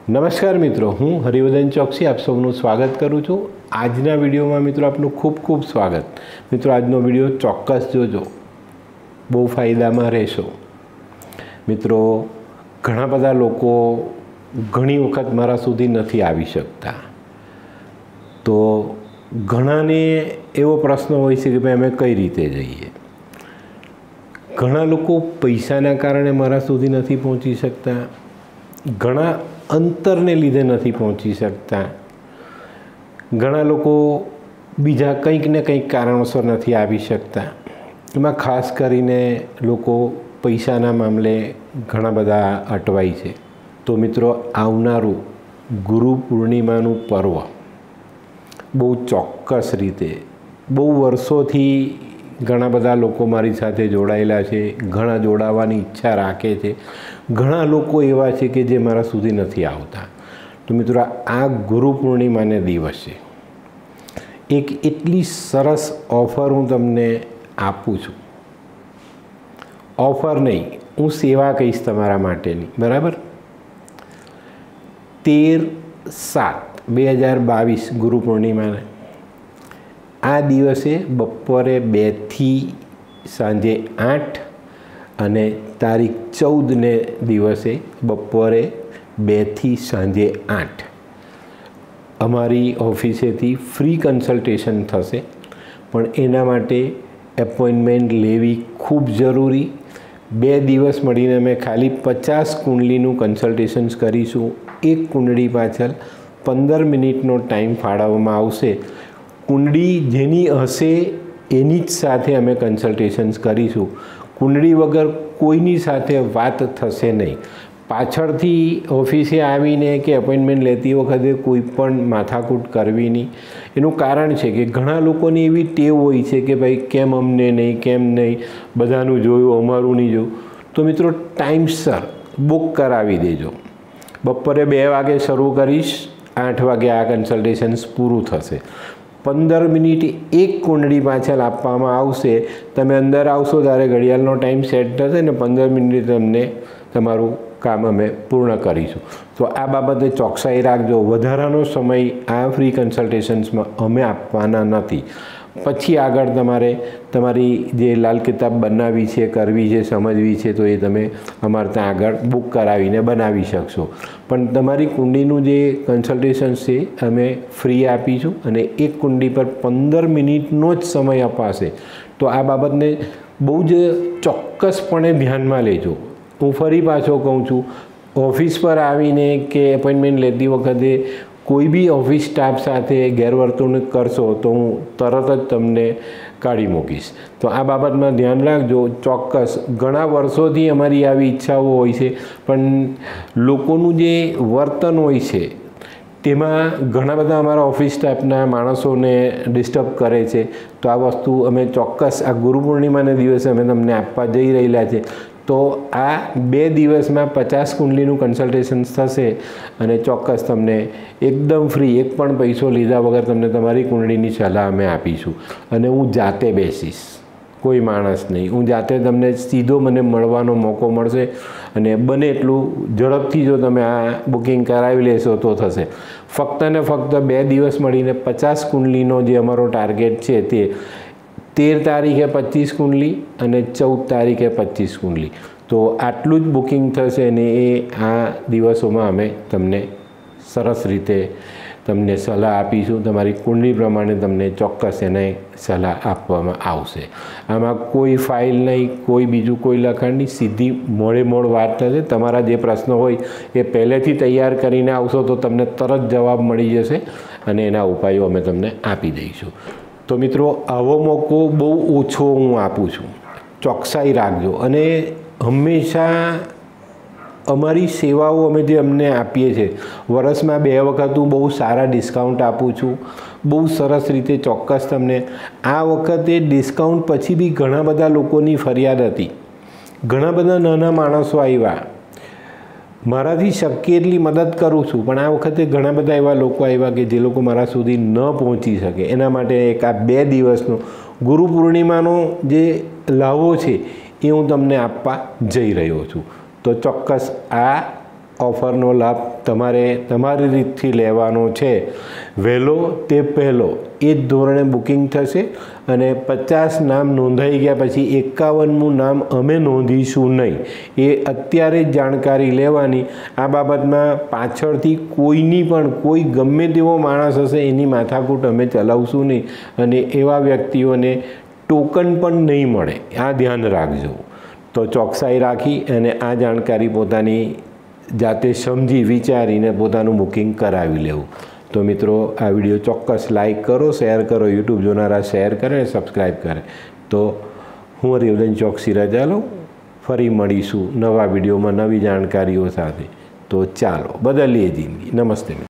नमस्कार मित्रों, हूँ हरिवर्धन चौकसी आप सबનું स्वागत करूँ છું। આજના વિડીયોમાં મિત્રો આપનું ખૂબ ખૂબ સ્વાગત। મિત્રો આજનો વિડીયો ચોક્કસ જોજો, બહુ ફાયદામાં રહેશો। મિત્રો ઘણા બધા લોકો ઘણી વખત મારા સુધી નથી આવી શકતા, તો ઘણાને એવો પ્રશ્ન હોય છે કે ભાઈ અમે કઈ રીતે જઈએ। ઘણા લોકો પૈસાના કારણે મારા સુધી નથી પહોંચી શકતા, ઘણા અંતરને લીધે નથી પહોંચી શકતા, ઘણા લોકો બીજા કંઈક ને કંઈક કારણોસર નથી આવી શકતા। એમાં ખાસ કરીને લોકો પૈસાના મામલે ઘણા બધા અટવાય છે। તો મિત્રો આવનારું ગુરુ પૂર્ણિમાનું પર્વ બહુ ચોક્કસ રીતે બહુ વર્ષોથી ઘણા બધા લોકો મારી સાથે જોડાયેલા છે, ઘણા જોડાવાની ઈચ્છા રાખે છે, ઘણા લોકો એવા છે કે જે મારા સુધી નથી આવતા। તો મિત્રો આ ગુરુ પૂર્ણિમાને દિવસે એક એટલી સરસ ઓફર હું તમને આપું છું। ઓફર નહીં, હું સેવા કહીશ તમારા માટેની, બરાબર। 13/7/2022 ગુરુ પૂર્ણિમાને આ દિવસે બપોરે 2 થી સાંજે 8 અને તારીખ 14 ને દિવસે બપોરે 2 થી સાંજે 8 અમારી ઓફિસેથી ફ્રી કન્સલ્ટેશન થશે, પણ એના માટે એપોઇન્ટમેન્ટ લેવી ખૂબ જરૂરી। 2 દિવસ મળીને અમે ખાલી 50 કુંડલીનું કન્સલ્ટેશન્સ કરીશું। એક કુંડળી પાછળ 15 મિનિટનો ટાઈમ ફાળવવામાં આવશે। કુંડળી જેની હશે એની જ સાથે અમે કન્સલ્ટેશન્સ કરીશું। કુંડળી વગર કોઈની સાથે વાત થશે નહીં। પાછળથી ઓફિસે આવીને કે એપોઇન્ટમેન્ટ લેતી વખતે કોઈ પણ માથાકૂટ કરવી નહીં। એનું કારણ છે કે ઘણા લોકોની એવી ટેવ હોય છે કે ભાઈ કેમ અમને નહીં, કેમ નહીં, બધાનું જોયું અમારું નહીં જોયું। તો મિત્રો ટાઈમસર બુક કરાવી દેજો। બપોરે 2 વાગે શરૂ કરીશ, 8 વાગે આ કન્સલ્ટેશન્સ પૂરું થશે। 15 મિનિટ એક કુંડળી પાછળ આપવામાં આવશે। તમે અંદર આવશો ત્યારે ઘડિયાળનો ટાઈમ સેટ થશે ને 15 મિનિટ તમને તમારું કામ અમે પૂર્ણ કરીશું। તો આ બાબતે ચોકસાઈ રાખજો। વધારાનો સમય આ ફ્રી કન્સલ્ટેશન્સમાં અમે આપવાના નથી। પછી આગળ તમારે તમારી જે લાલ કિતાબ બનાવવી છે, કરવી છે, સમજવી છે, તો એ તમે અમારે ત્યાં આગળ બુક કરાવીને બનાવી શકશો। પણ તમારી કુંડળીનું જે કન્સલ્ટેશન છે અમે ફ્રી આપીશું અને એક કુંડળી પર 15 મિનિટનો જ સમય અપાશે। તો આ બાબતને બહુ જ ચોક્કસપણે ધ્યાનમાં લેજો। હું ફરી પાછો કહું છું, ઓફિસ પર આવીને કે એપોઇન્ટમેન્ટ લેતી વખતે કોઈ બી ઓફિસ સ્ટાફ સાથે ગેરવર્તણૂક કરશો તો હું તરત જ તમને કાઢી મૂકીશ। તો આ બાબતમાં ધ્યાન રાખજો। ચોક્કસ ઘણા વર્ષોથી અમારી આવી ઈચ્છાઓ હોય છે, પણ લોકોનું જે વર્તન હોય છે તેમાં ઘણા બધા અમારા ઓફિસ સ્ટાફના માણસોને ડિસ્ટર્બ કરે છે। તો આ વસ્તુ અમે ચોક્કસ આ ગુરુ પૂર્ણિમાના દિવસે અમે તમને આપવા જઈ રહેલા છે। તો આ 2 દિવસમાં 50 કુંડલીનું કન્સલ્ટેશન થશે અને ચોક્કસ તમને એકદમ ફ્રી, એક પણ પૈસો લીધા વગર તમને તમારી કુંડળીની સલાહ અમે આપીશું। અને હું જાતે બેસીશ, કોઈ માણસ નહીં, હું જાતે તમને સીધો મને મળવાનો મોકો મળશે। અને બને એટલું ઝડપથી જો તમે આ બુકિંગ કરાવી લેશો તો થશે। ફક્ત ને ફક્ત 2 દિવસ મળીને 50 કુંડલીનો જે અમારો ટાર્ગેટ છે તે 13 તારીખે 25 કુંડલી અને 14 તારીખે 25 કુંડલી। તો આટલું જ બુકિંગ થશે ને એ આ દિવસોમાં અમે તમને સરસ રીતે તમને સલાહ આપીશું। તમારી કુંડલી પ્રમાણે તમને ચોક્કસ એને સલાહ આપવામાં આવશે। આમાં કોઈ ફાઇલ નહીં, કોઈ બીજું કોઈ લખાણ નહીં, સીધી મોડે મોડ વાત થશે। તમારા જે પ્રશ્નો હોય એ પહેલેથી તૈયાર કરીને આવશો તો તમને તરત જવાબ મળી જશે અને એના ઉપાયો અમે તમને આપી દઈશું। તો મિત્રો આવો મોકો બહુ ઓછો હું આપું છું। ચોકસાઈ રાખજો અને હંમેશા અમારી સેવાઓ અમે જે અમને આપીએ છીએ, વર્ષમાં 2 વખત હું બહુ સારા ડિસ્કાઉન્ટ આપું છું, બહુ સરસ રીતે ચોક્કસ તમને। આ વખતે ડિસ્કાઉન્ટ પછી બી ઘણા બધા લોકોની ફરિયાદ હતી, ઘણા બધા નાના માણસો આવ્યા, મારાથી શક્ય એટલી મદદ કરું છું, પણ આ વખતે ઘણા બધા એવા લોકો આવ્યા કે જે લોકો મારા સુધી ન પહોંચી શકે। એના માટે એક આ 2 દિવસનો ગુરુ પૂર્ણિમાનો જે લાવો છે એ હું તમને આપવા જઈ રહ્યો છું। તો ચોક્કસ આ ઓફરનો લાભ તમારે તમારી રીતથી લેવાનો છે, વહેલો તે પહેલો એ જ ધોરણે બુકિંગ થશે અને 50 નામ નોંધાઈ ગયા પછી 51મું નામ અમે નોંધીશું નહીં. એ અત્યારે જ જાણકારી લેવાની. આ બાબતમાં પાછળથી કોઈની પણ કોઈ ગમે તેવો માણસ હશે એની માથાકૂટ અમે ચલાવશું નહીં અને એવા વ્યક્તિઓને ટોકન પણ નહીં મળે. આ ધ્યાન રાખજો. તો ચોકસાઈ રાખી અને આ જાણકારી પોતાની જાતે સમજી વિચારીને પોતાનું બુકિંગ કરાવી લેવું. તો મિત્રો, આ વિડીયો ચોક્કસ લાઈક કરો, શેર કરો, યુટ્યુબ જોનારા શેર કરે, સબસ્ક્રાઈબ કરે. તો હું હરિવર્ધન ચોકસી રજા લઉં. ફરી મળીશું નવા વિડીયોમાં નવી જાણકારીઓ સાથે. તો ચાલો, બદલીએ જિંદગી. નમસ્તે.